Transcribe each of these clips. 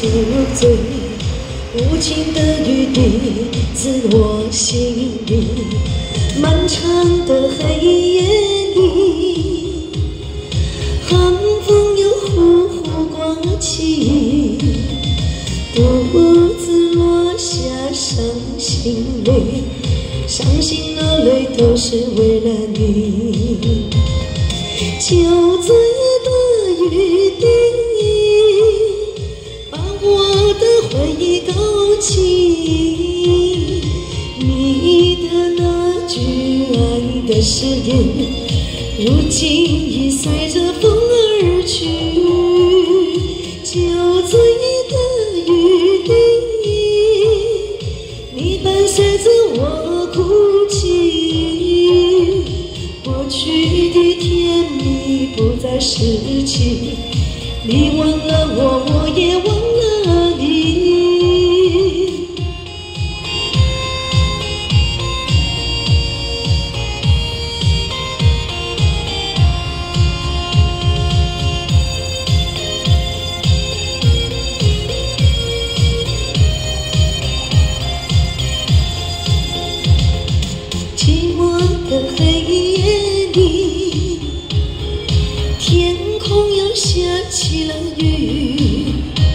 酒醉，无情的雨滴自我心里。漫长的黑夜里，寒风又呼呼刮起，独自落下伤心泪，伤心落泪都是为了你。酒醉的雨滴，把我的回忆勾起，你的那句爱的誓言，如今已随着风而去。酒醉的雨滴，你伴随着我哭泣，过去的甜蜜不再拾起，你忘了我，我也忘了你。寂寞的黑夜里，天空又下起了雨，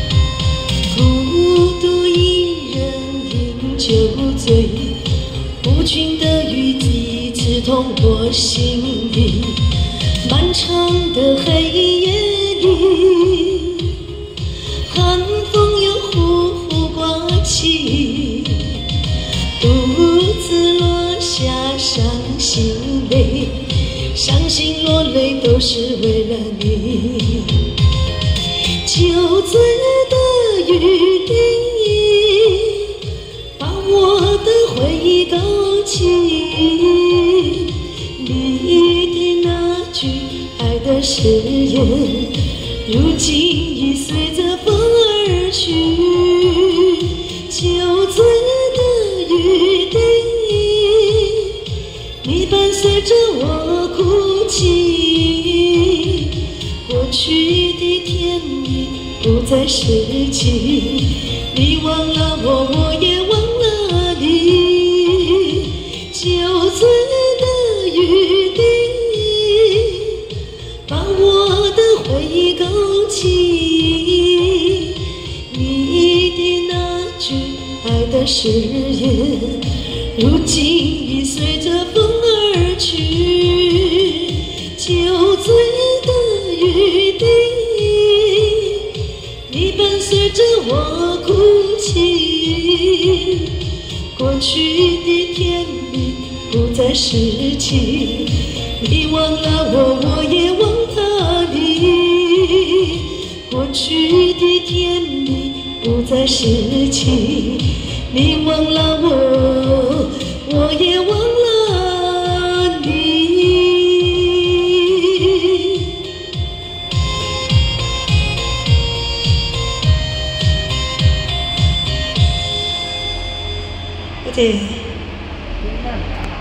孤独一人饮酒醉，无情的雨滴刺痛我心里。漫长的黑夜里，寒风又呼呼刮起，独自落下伤心泪，伤心落泪都是为了你。酒醉的雨滴，把我的回忆勾起，你的那句爱的誓言，如今已随着风而去。酒醉的雨滴，你伴随着我哭泣，过去的甜蜜不再拾起，你忘了我，我也忘了你。酒醉的雨滴，把我的回忆勾起，你的那句爱的誓言，如今已随着风而去。酒醉的雨滴，你伴随着我哭泣，过去的甜蜜不再拾起，你忘了我，我也忘了你。过去的甜蜜不再拾起，你忘了我，我也忘了你。对。